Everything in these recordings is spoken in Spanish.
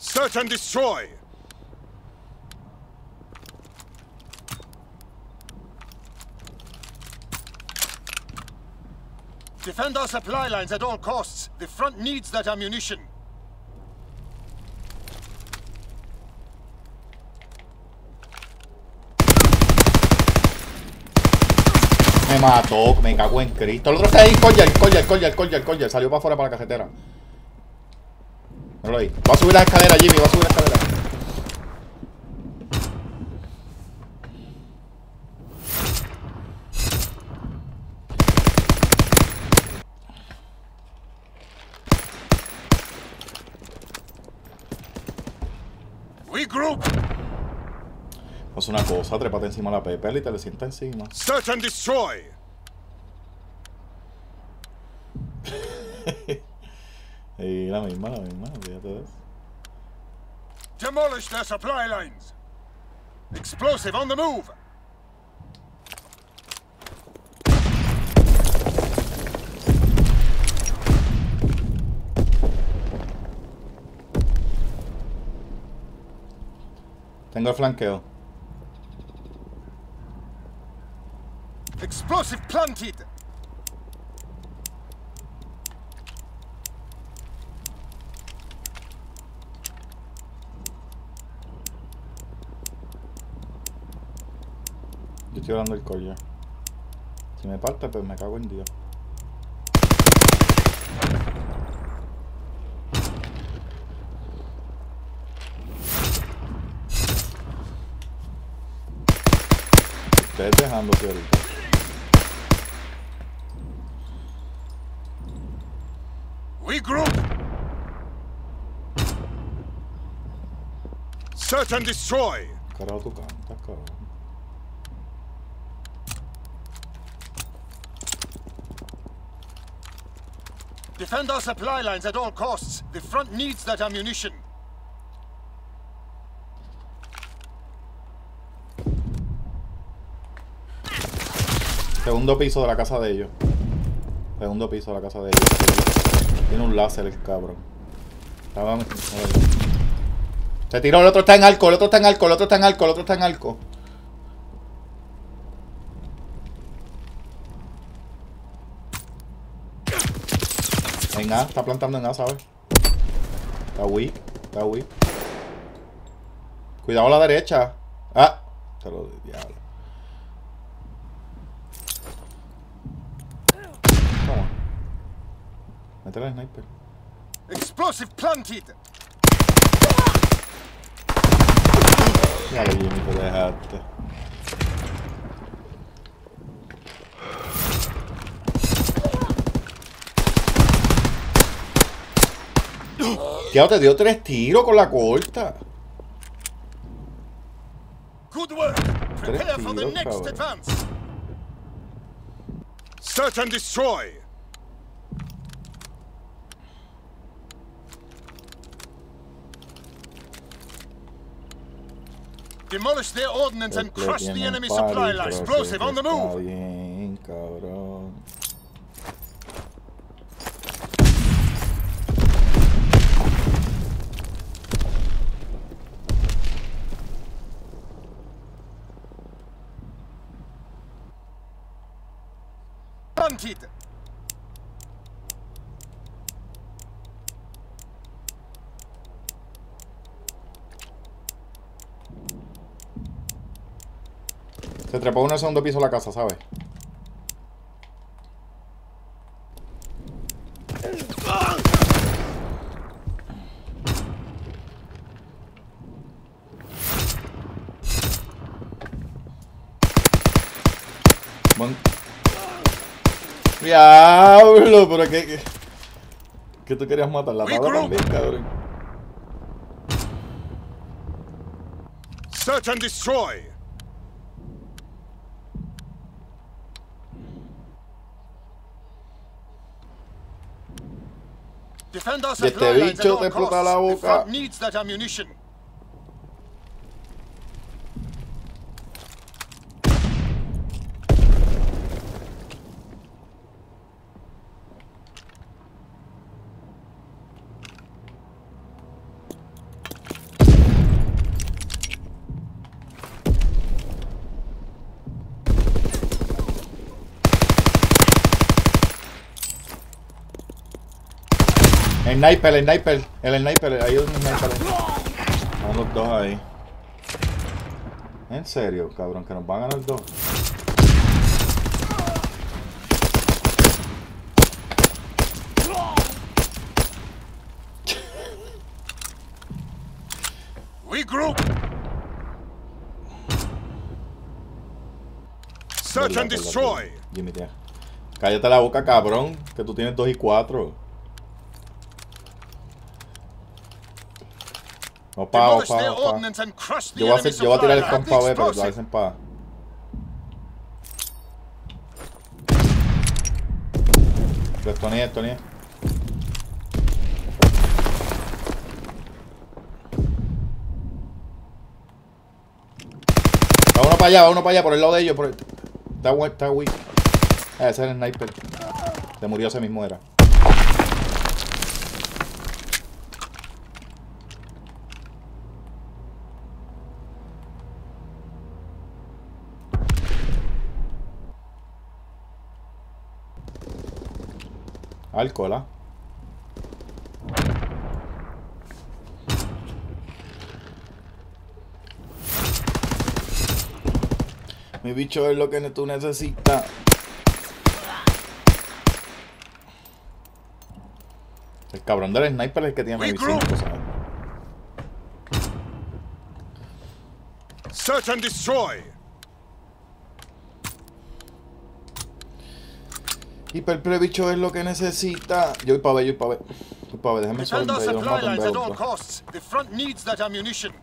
Search and destroy. Defend our supply lines at all costs. The front needs that ammunition. Me mató, me cago en Cristo. El otro está ahí, Collier. Salió para afuera para la carretera. Míralo ahí. Va a subir las escaleras, Jimmy, va a subir las escaleras. Regroup. Haz una cosa, trépate encima de la Pepper y te le sienta encima. Search and destroy. Y la misma, fíjate de eso. Demolish their supply lines. Explosive on the move. Tengo el flanqueo. Explosive planted. Yo estoy hablando del Collier. Si me parte, pues me cago en Dios. Ustedes dejándose ahorita. Regroup. Search and destroy. Carajo, tú cantas, cabrón. Defend our supply lines at all costs. The front needs that ammunition. Segundo piso de la casa de ellos. Segundo piso de la casa de ellos. Tiene un láser el cabrón. Se tiró, el otro está en arco, el otro está en arco, el otro está en arco, el otro está en arco. En A, está plantando en A, ¿sabes? Está weak, está weak. Cuidado a la derecha. Ah, te lo diablo. Toma. Métele el sniper. Explosive planted. Ya lo Jimmy, te dejaste. Ya te dio 3 tiros con la corta. Good work. Prepare for the next cabrón. advance. Search and destroy. Demolish their ordnance and crush the enemy supply line. Explosive on the move. Bien, cabrón. Planted. Se trepó en el segundo piso de la casa, ¿sabes? Bueno. Diablo, pero ¿qué tú querías matar? La tabla también, cabrón. Search and destroy. Defend our supply lines at all costs. The front needs that ammunition. El sniper, el sniper, el sniper, hay un sniper. Están los dos ahí. En serio, cabrón, que nos van a ganar dos. Regroup. Search and destroy. Jimmy, tía. Cállate la boca, cabrón, que tú tienes 2 y 4. Opa, opa, opa. Yo voy a tirar el compa B, pero lo hacen pa. Estoné. Va uno para allá, por el lado de ellos. Está weak. Ese es el sniper. Se murió ese mismo, era. Alcohol, ¿ah? Mi bicho es lo que tú necesitas. El cabrón del sniper es el que tiene mi visión, ¿sabes? Search and destroy. Hiperple bicho es lo que necesita. Yo voy para ver, Déjame solo Defend our en supply lines at all ver. costs. The front needs that ammunition.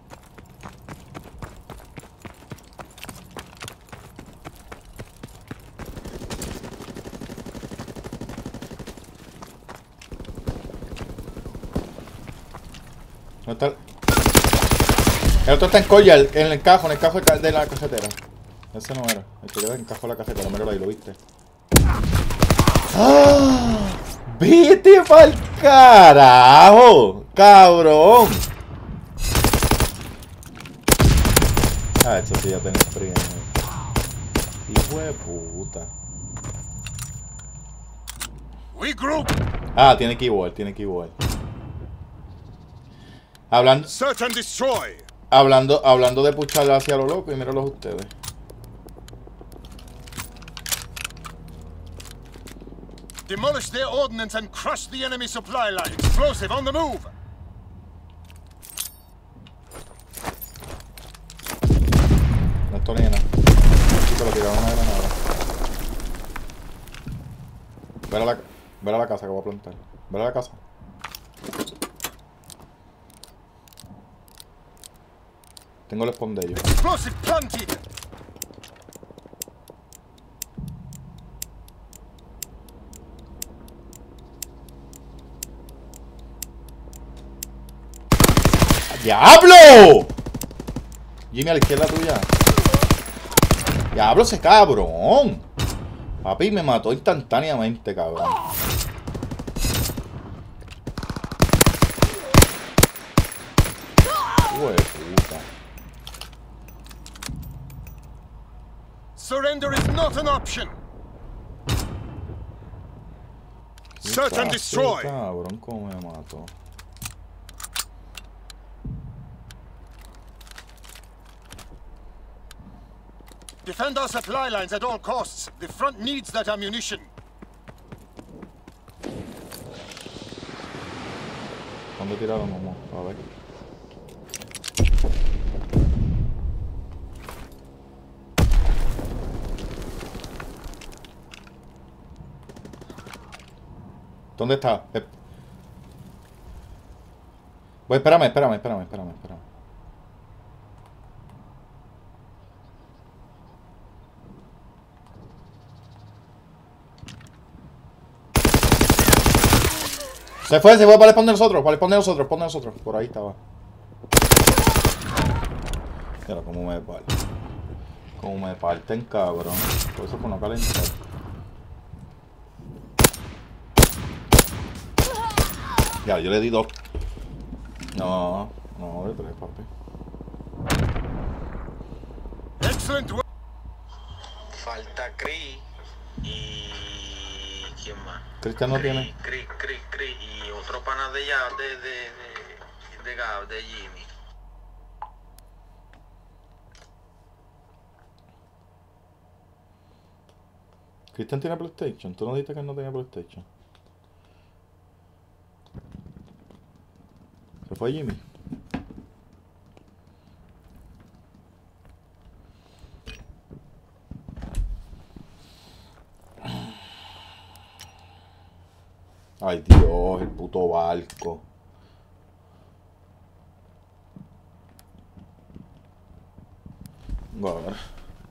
¿Dónde está? El otro está en collar, en el cajo de la cajetera. Ese no era. El que queda en el cajo de la cajetera. Míralo ahí, ¿lo viste? ¡Ah! ¡Vete pa'l carajo! ¡Cabrón! Ah, eso sí ya tenía experiencia. Hijo de puta. Regroup. Ah, tiene que igual. Search and destroy. Hablando de puchar hacia lo loco, y míralos ustedes. Demolish their ordnance and crush the enemy supply line. Explosive on the move. No estoy ni nada. Chico, lo tiraron una granada. Ver a la casa que voy a plantar. Ver a la casa. Tengo el spawn de ellos. Explosive planted. ¡Diablo! Jimmy, a la izquierda tuya. ¡Diablo, ese cabrón! Papi, me mató instantáneamente, cabrón. Hijo de puta. Surrender is not an option. Search and destroy. Cabrón, cómo me mató. Defend our supply lines at all costs. The front needs that ammunition. ¿Dónde tiraron, mamá? A ver. ¿Dónde está? Espérame. Se fue para el spawn de nosotros, Por ahí estaba. Mira cómo me parten, cabrón. Por eso con no calentar. Ya, yo le di 2. No, de 3, papi. Excellent work. Falta Chris y... ¿quién más? Cristian no tiene. Chris y otro pana pana de ya, de Gab, de Jimmy. Cristian tiene PlayStation. Tú no dijiste que él no tenía PlayStation. ¿Se fue Jimmy? Ay Dios, el puto barco. A ver.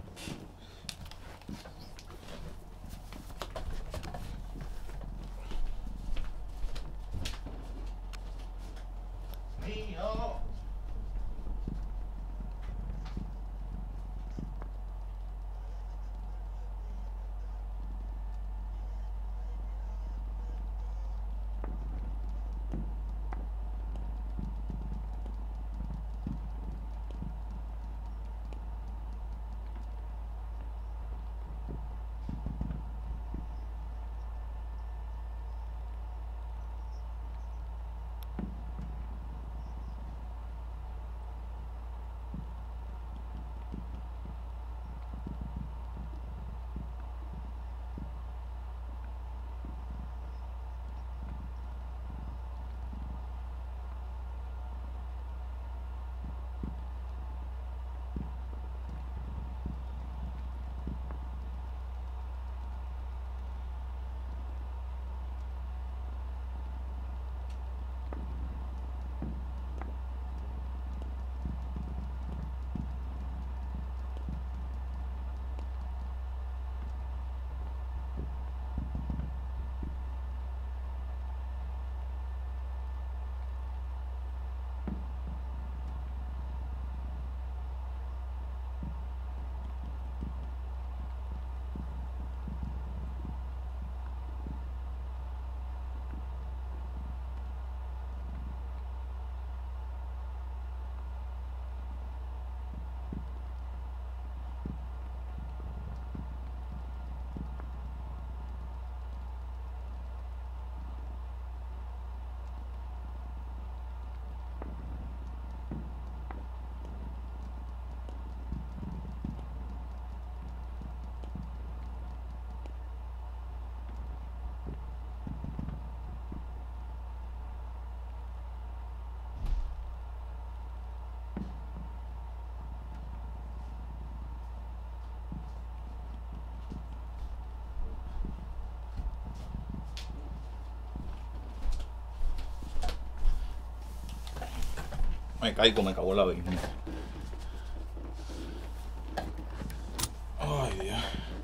Me caigo, me cago en la virgen. Ay, Dios.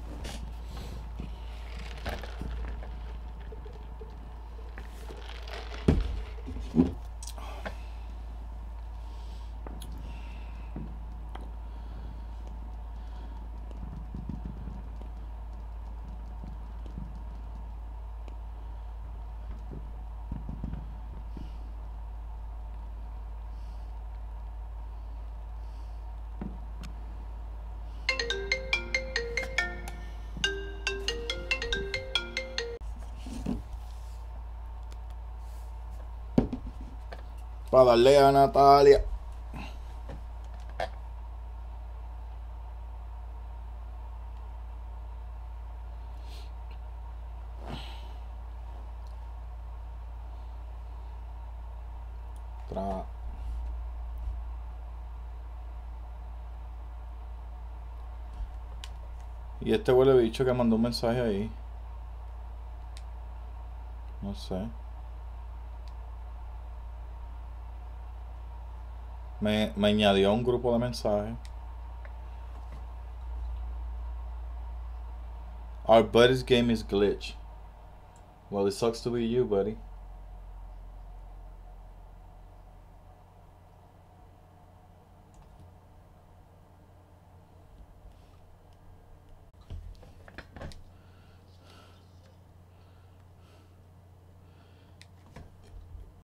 Para darle a Natalia. Y este huele bicho que mandó un mensaje ahí. No sé. Me añadió a un grupo de mensajes. Our buddy's game is glitch. Well, it sucks to be you, buddy.